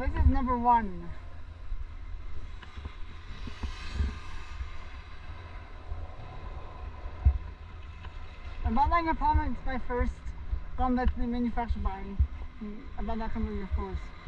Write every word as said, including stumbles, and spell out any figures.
this is number one. About like a Palma, it's my first gun that's been manufactured by about that company, of course.